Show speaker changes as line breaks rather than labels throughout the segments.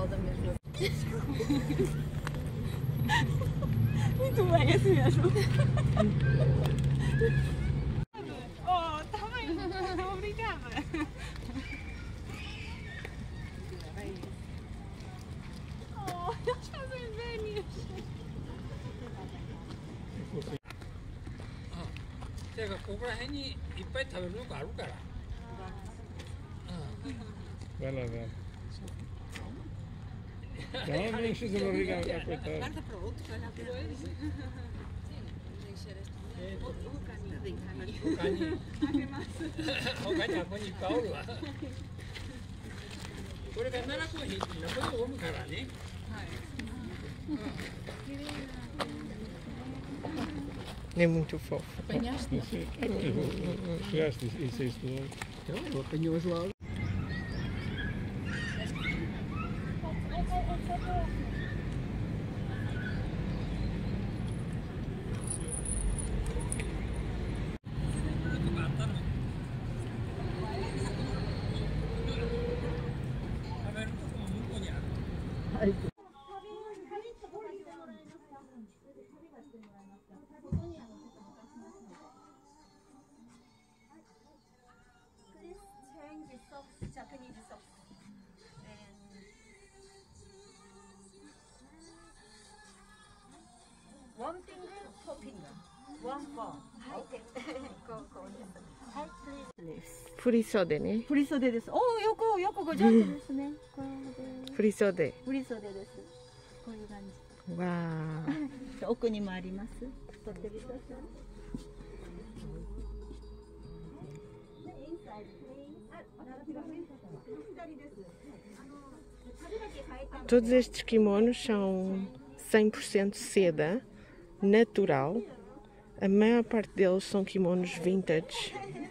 da mesma.
Muito bem, assim mesmo. Oh, tá bem. Obrigada. Oh, eles fazem vénios.
제가ここら辺にいっぱい食べるのがあるから。
Vai lá, vai. Não, não enche de barriga a coitada.
Guarda para outro, vai lá ver. O caninho.
他にはここにいっぱいおるわ。これが奈良コーヒーっていうのはこれを産むからね。
É muito fofo.
Apanhaste?
Chegaste e saíste logo.
Então, apanhou-os logo.
Japanese sauce and one finger topping, one bone. Okay. Go please.
振り袖ね。
振り袖です。おお、よくご上手ですね。これで
振り袖。
振り袖です。こういう感じ。
わあ。
奥にもあります。取ってください。
Todos estes kimonos são 100% seda, natural. A maior parte deles são kimonos vintage.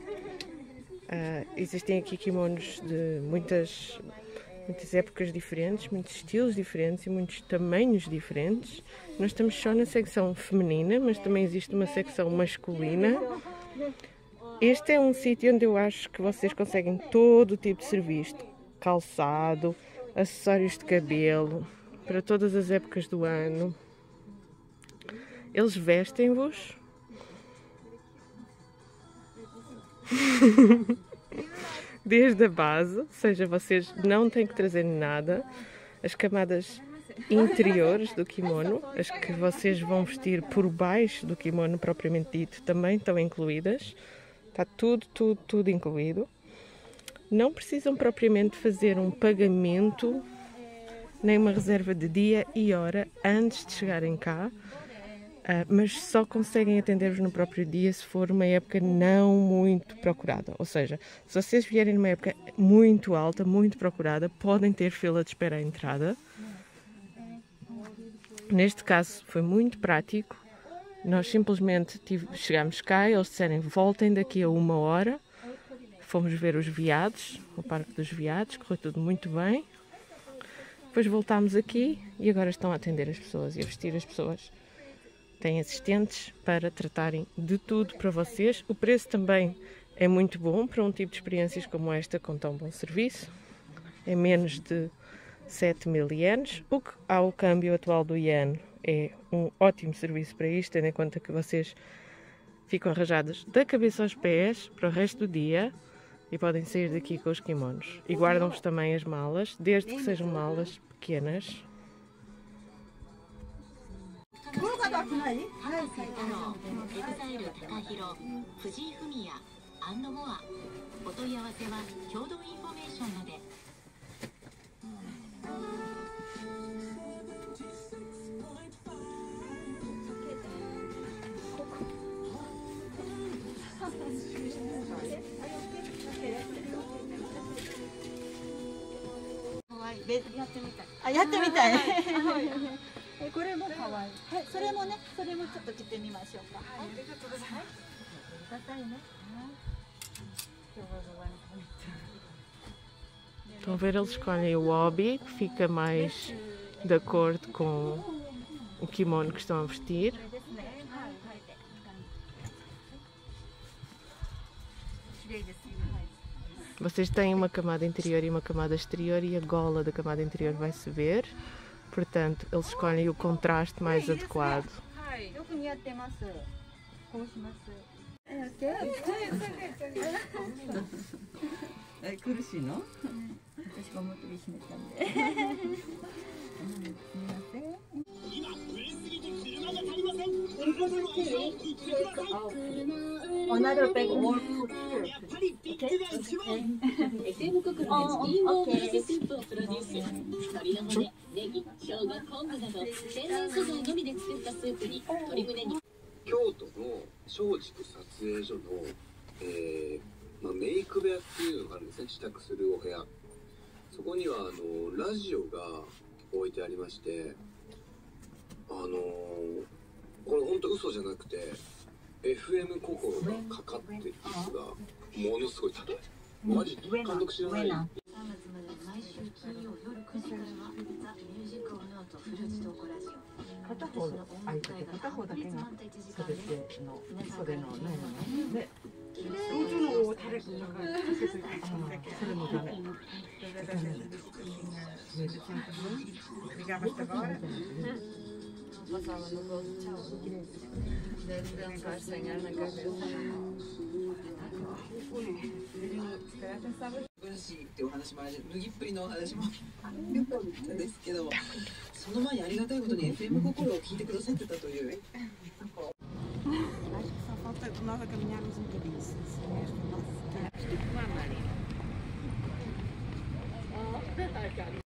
Existem aqui kimonos de muitas épocas diferentes, muitos estilos diferentes e muitos tamanhos diferentes. Nós estamos só na secção feminina, mas também existe uma secção masculina. Este é um sítio onde eu acho que vocês conseguem todo o tipo de serviço, calçado, acessórios de cabelo, para todas as épocas do ano. Eles vestem-vos. Desde a base, ou seja, vocês não têm que trazer nada. As camadas interiores do kimono, as que vocês vão vestir por baixo do kimono propriamente dito, também estão incluídas. Está tudo incluído. Não precisam propriamente fazer um pagamento, nem uma reserva de dia e hora antes de chegarem cá, mas só conseguem atender-vos no próprio dia se for uma época não muito procurada. Ou seja, se vocês vierem numa época muito alta, muito procurada, podem ter fila de espera à entrada. Neste caso foi muito prático. Nós simplesmente chegámos cá, eles disseram voltem daqui a 1 hora. Fomos ver os veados, o Parque dos Veados, correu tudo muito bem. Depois voltámos aqui e agora estão a atender as pessoas e a vestir as pessoas. Têm assistentes para tratarem de tudo para vocês. O preço também é muito bom para um tipo de experiências como esta, com tão bom serviço. É menos de 7.000 ienes, o que ao câmbio atual do iene é um ótimo serviço para isto, tendo em conta que vocês ficam arranjados da cabeça aos pés para o resto do dia e podem sair daqui com os kimonos. E guardam-vos também as malas, desde que sejam malas pequenas. Estão a ver, eles escolhem o obi, que fica mais de acordo com o kimono que estão a vestir. Vocês têm uma camada interior e uma camada exterior e a gola da camada interior vai se ver. Portanto, eles escolhem o contraste mais adequado.
よく似合ってます。こうします。
苦しいの？
私が思ってるしめたんで。すみません。Another bag or
FM 国のチキンボーンミートスープをプロデュース。鶏の骨、ネギ、生姜、昆布など天然素材のみで作ったスープに鶏胸肉。
京都の松竹撮影所の、メイク部屋っていうのがあるんですね。支度するお部屋。そこにはラジオが置いてありまして、これ本当嘘じゃなくて FM 心がかかってるやつがものすごい高い。マジで監督知らない。3月まで毎週金曜夜9時からはザ・ミュージックオンノートフルーツトークラジオ。
片方開いてて片方だけが袖のないのね。で、それもダメ。分子っていうお話もあるし、脱ぎっぷりのお話もですけど、その前にありがたいことに FM 心を聞いてくださってたという。
Só falta nós a caminharmos um bocadinho, se é nosso.